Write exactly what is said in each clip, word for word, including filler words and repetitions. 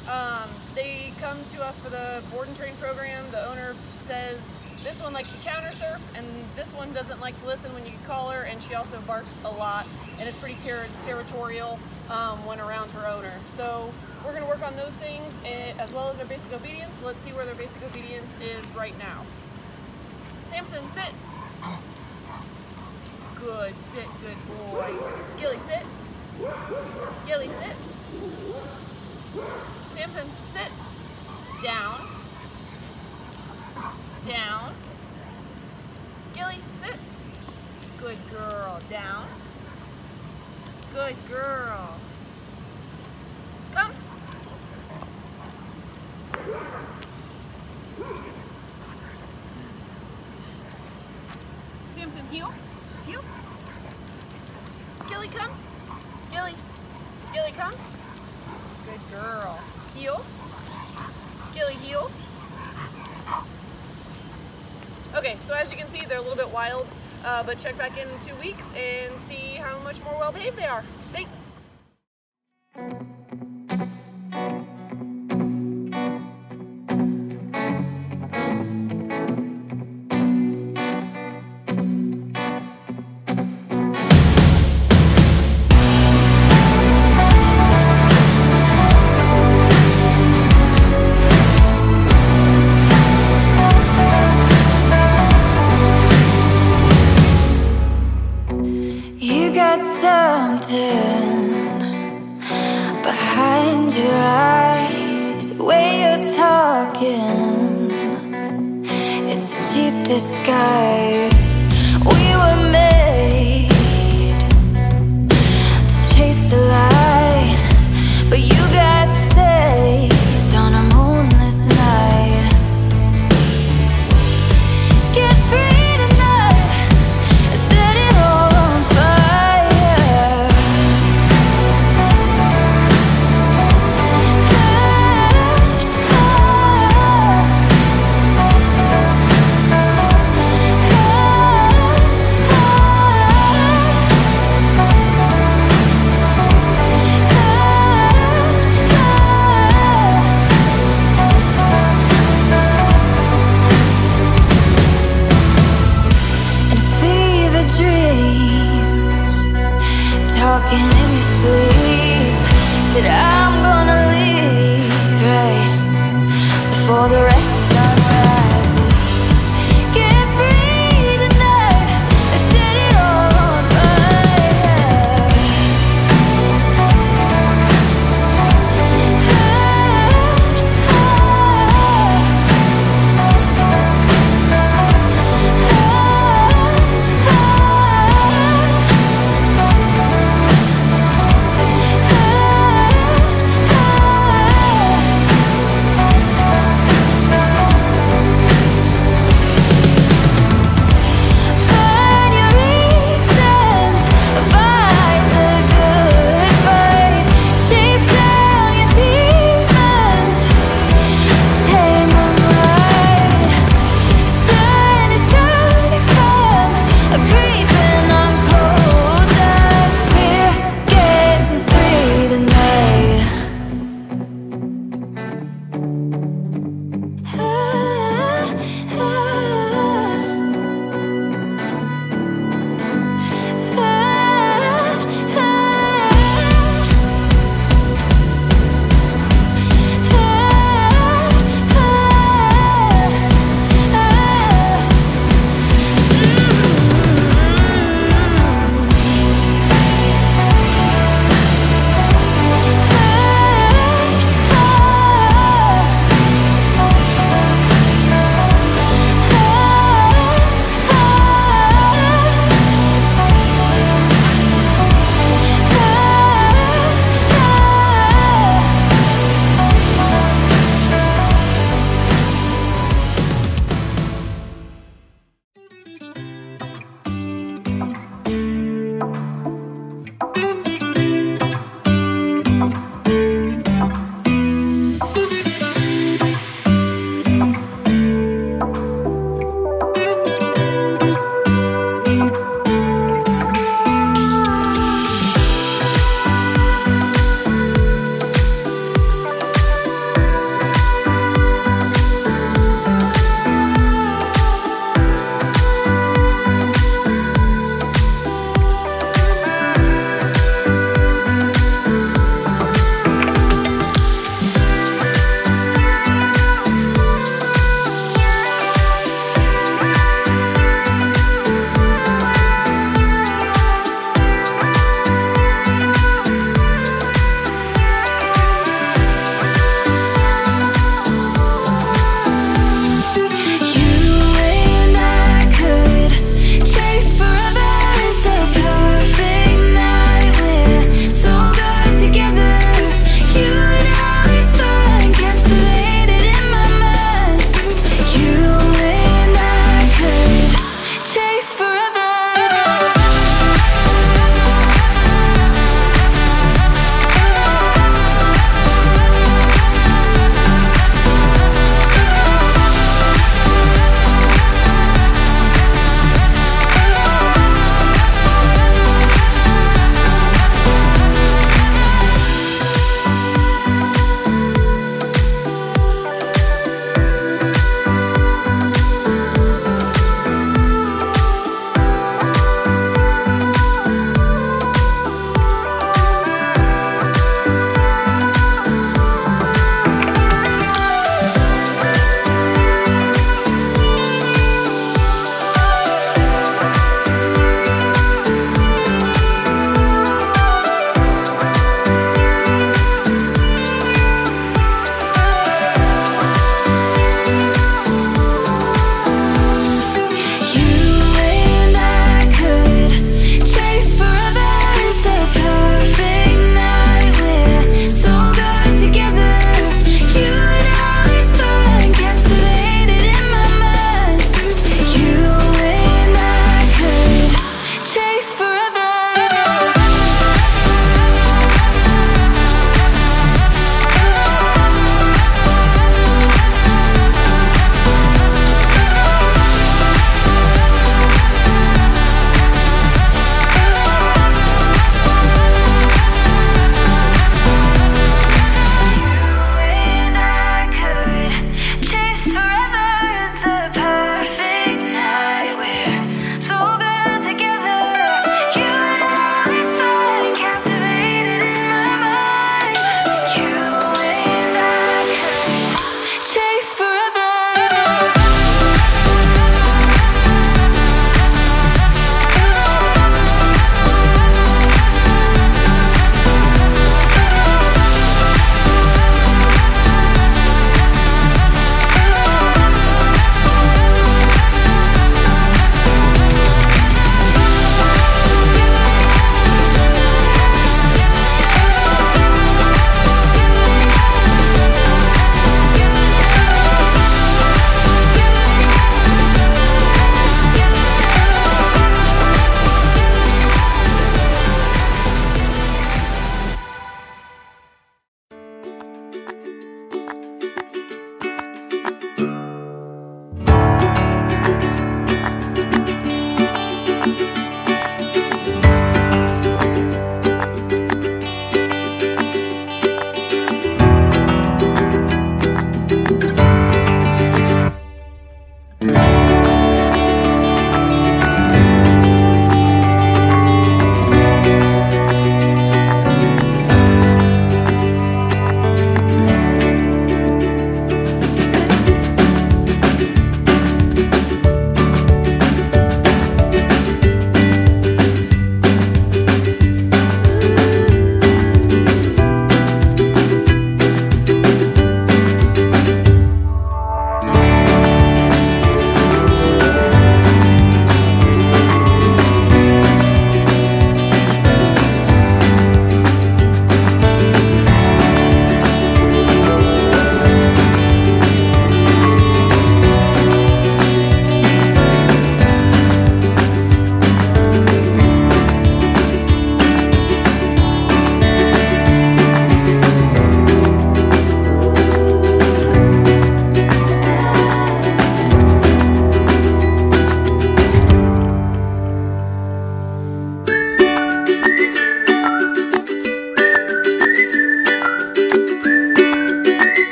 Um, they come to us for the board and train program. The owner says this one likes to counter surf and this one doesn't like to listen when you call her, and she also barks a lot and is pretty ter territorial um, when around her owner. So we're going to work on those things as well as their basic obedience. Let's see where their basic obedience is right now. Samson, sit. Good, sit, good boy. Gilly, sit. Gilly, sit. Samson, sit. Down. Down. Gilly, sit. Good girl. Down. Good girl. Come. Samson, heel. Heel. Gilly, come. Gilly. Gilly, come. Good girl. Heel. Gilly, heel. Okay, so as you can see, they're a little bit wild, uh, but check back in two weeks and see how much more well-behaved they are. Thanks. Something behind your eyes, the way you're talking, it's a cheap disguise. We were made to chase the light, but you got saved on a moonless night. Get free. Oh,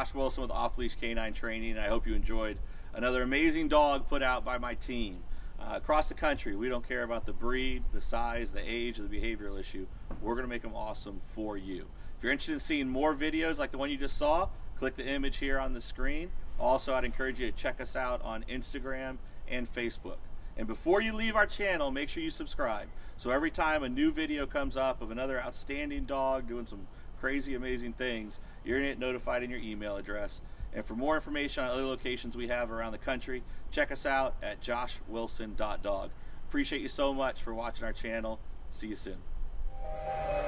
Josh Wilson with Off Leash Canine Training, and I hope you enjoyed another amazing dog put out by my team. Uh, across the country, we don't care about the breed, the size, the age, or the behavioral issue. We're going to make them awesome for you. If you're interested in seeing more videos like the one you just saw, click the image here on the screen. Also, I'd encourage you to check us out on Instagram and Facebook. And before you leave our channel, make sure you subscribe. So every time a new video comes up of another outstanding dog doing some crazy, amazing things, you're going to get notified in your email address. And for more information on other locations we have around the country, check us out at josh wilson dot dog. Appreciate you so much for watching our channel. See you soon.